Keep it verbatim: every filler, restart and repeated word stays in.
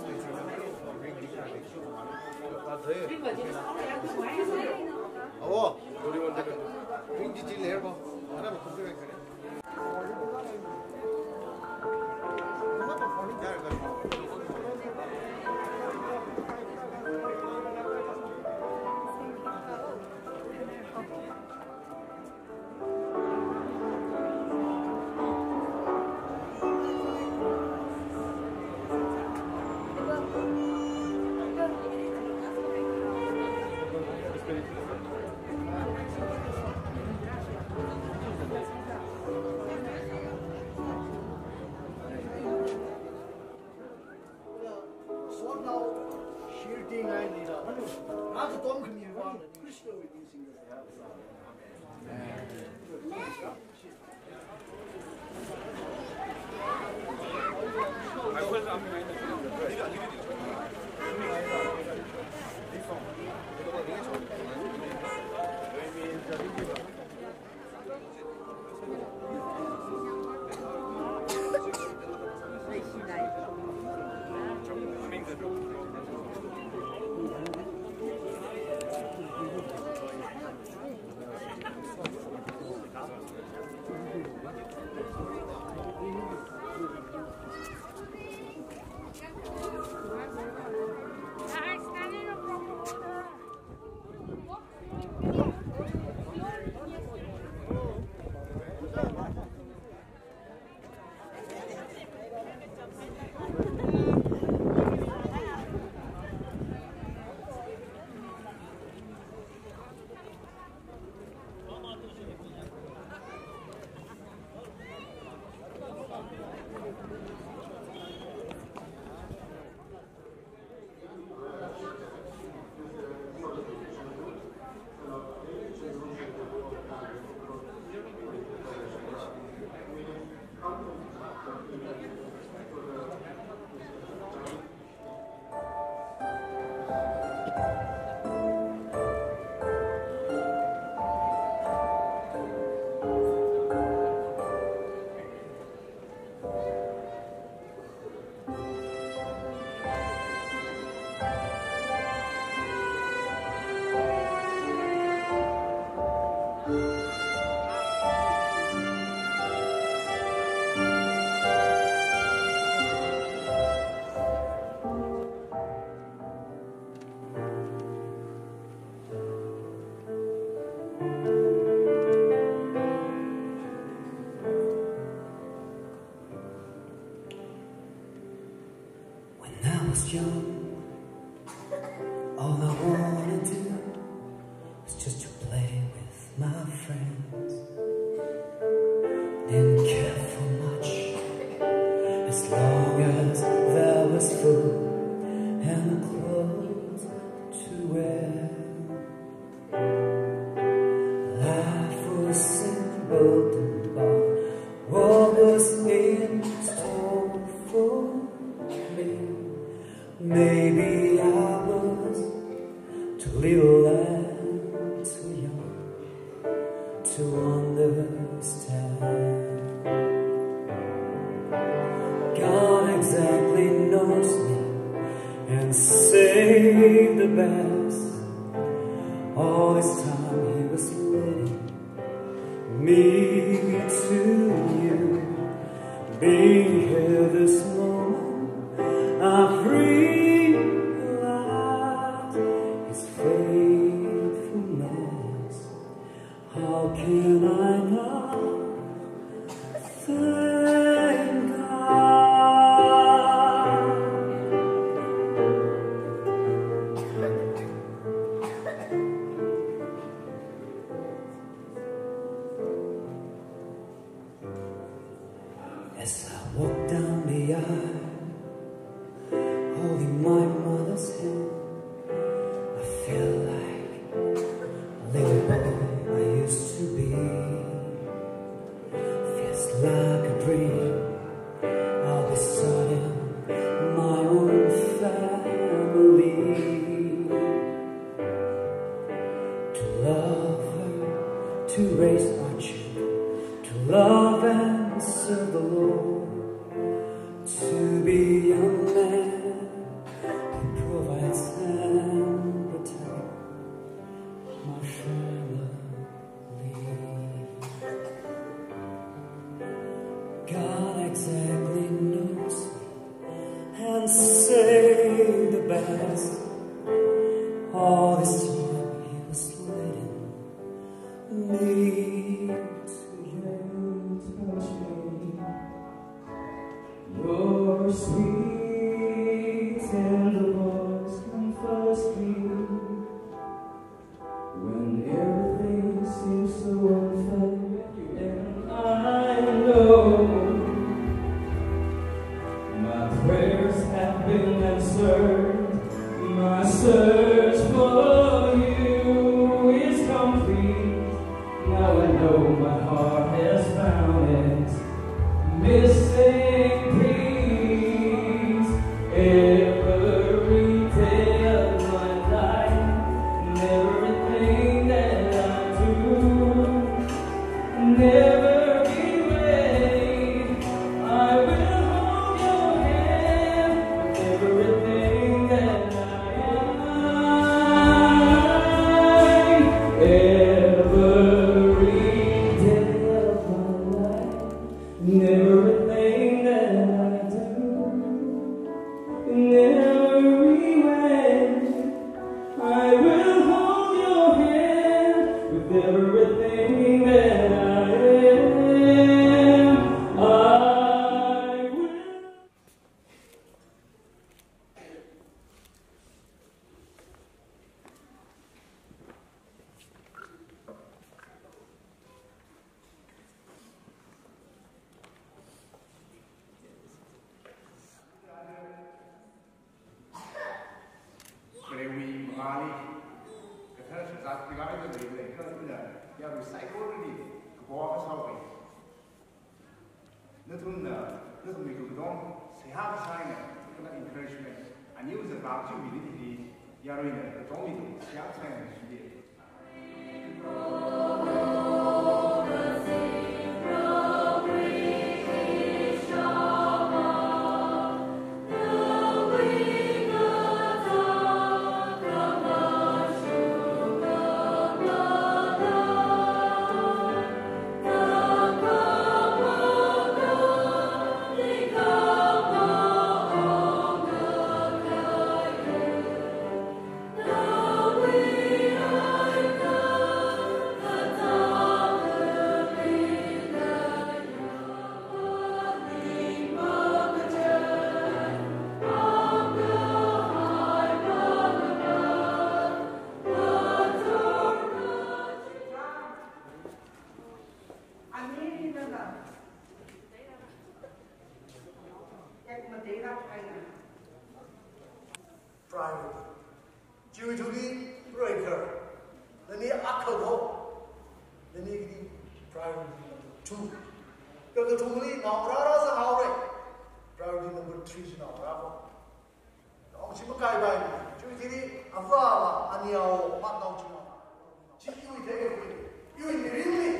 어, 우리 원래 빙지질 내고 하나만 검색해 그래. Young, all I wanna do is just to play with my friends. Didn't care for much as long as there was food and clothes to wear. Life was simple, but what was in store for me? Maybe I was too little and too young to understand. God exactly knows me and saved the best. All this time He was leading me to you. Being here this moment, I've realized His faithfulness. How can I not thank God? As I walk down the aisle, holding my mother's hand, I feel like a little boy I used to be. Feels like a dream, I'll be starting my own family. To love her, to raise our children, to love and serve the Lord, to be a man to you, touch me. Your sweet tender voice comforts me when everything seems so unfair, and I know my prayers have been answered. My search for you is complete. Now I know my heart has found its missing piece. Every day of my life, and everything that I do, never be ready. I will hold your hand with everything that I am. Every day of my life, and everything that I do, in every way, I will hold your hand with everything that I am. I will. 그래 우리 마을이 그 사람 다 비가면서 그래 그런 그냥 야 우리 사이코들이 그 보아가 사오고 너도는 너도 우리 그동 세하고 사이네 그런 encouragement 아니 우선 막주 미리들이 야로이네 동미도 세하고 사이네 주디 Driver, due to the breaker, the near alcohol, the negative priority number two. The two million now, Raras and Aure, priority number three is now Bravo. Now, Chimakai by due to the Avava and Yao, Matau Chima. Chiku, you in the really